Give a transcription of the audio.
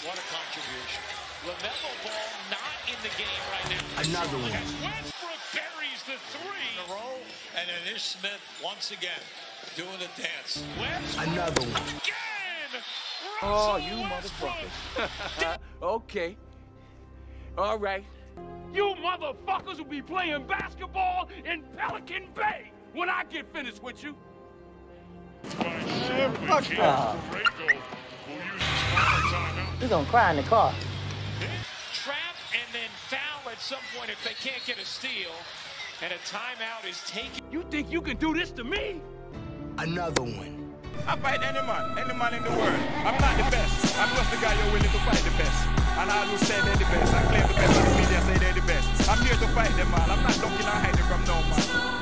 What a contribution. LaMelo Ball not in the game right now. Another one. Westbrook buries the three. In a row, and then Ish Smith once again doing the dance. Westbrook Another one. again. Oh, you motherfuckers. Okay. All right. You motherfuckers will be playing basketball in Pelican Bay when I get finished with you. Fuck that. He's gonna cry in the car. Trap and then foul at some point if they can't get a steal. And a timeout is taken. You think you can do this to me? Another one. I fight any man in the world. I'm not the best. I'm just the guy you're willing to fight the best. And I will say they're the best. I claim the best, and the media say they're the best. I'm here to fight them, man. I'm not looking or hiding from no man.